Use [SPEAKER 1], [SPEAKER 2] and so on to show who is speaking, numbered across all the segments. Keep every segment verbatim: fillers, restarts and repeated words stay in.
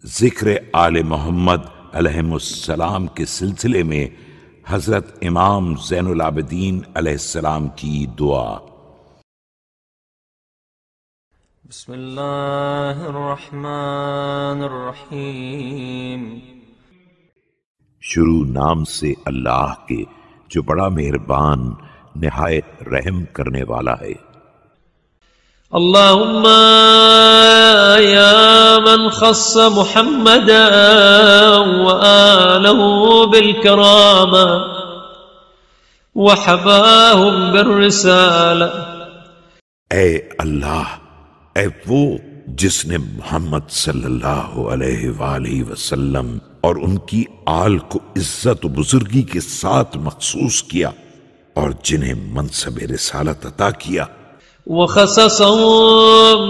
[SPEAKER 1] ذکر آل محمد علیہم السلام کے سلسلے میں حضرت امام زین العابدین علیہ السلام کی دعا۔
[SPEAKER 2] بسم اللہ الرحمن الرحیم۔
[SPEAKER 1] شروع نام سے اللہ کے جو بڑا مہربان نہایت رحم کرنے والا ہے۔
[SPEAKER 2] اللہم یا من خص محمدا وآلہ بالکرامہ وحباہم بالرسالہ۔
[SPEAKER 1] اے اللہ، اے وہ جس نے محمد صلی اللہ علیہ وآلہ وسلم اور ان کی آل کو عزت و بزرگی کے ساتھ مخصوص کیا اور جنہیں منصب رسالت عطا کیا،
[SPEAKER 2] وخصصهم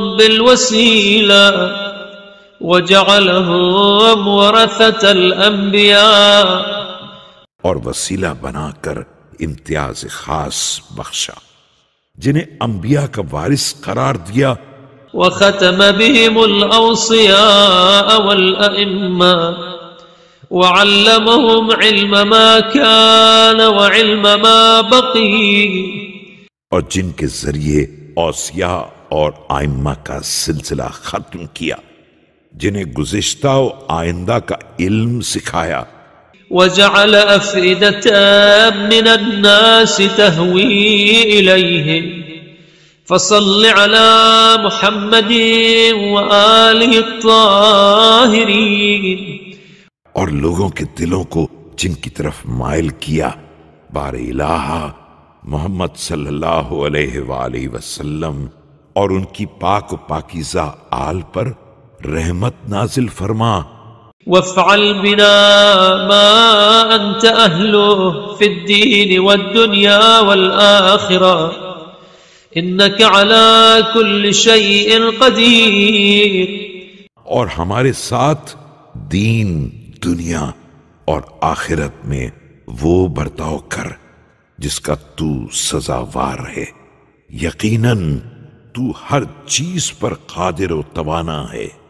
[SPEAKER 2] بالوسيلة وجعلهم ورثة الأنبياء،
[SPEAKER 1] اور وسیلہ بنا کر امتیاز خاص بخشا جنہیں انبیاء کا وارث قرار دیا،
[SPEAKER 2] وختم بهم الأوصياء والأئمة وعلمهم علم ما كان وعلم ما بقي،
[SPEAKER 1] اور جن کے ذریعے اوصیاء اور آئمہ کا سلسلہ ختم کیا، جنہیں گزشتہ و آئندہ کا علم سکھایا،
[SPEAKER 2] وجعل أفئدة من الناس تهوي إليهم، فصل على محمد وآله الطاهرين،
[SPEAKER 1] اور لوگوں کے دلوں کو جن کی طرف مائل کیا، بار الہ محمد صلی اللہ علیہ وآلہ وسلم اور ان کی پاک و پاکیزہ آل پر رحمت نازل فرما۔
[SPEAKER 2] وافعل بنا ما انت اہلہ فی الدین والدنیا والآخرہ انک علی کل شیء قدیر، اور
[SPEAKER 1] ہمارے ساتھ دین، دنیا اور آخرت میں وہ برتاؤ کر جس کا تو سزاوار ہے، یقیناً تو ہر چیز پر قادر و توانا ہے۔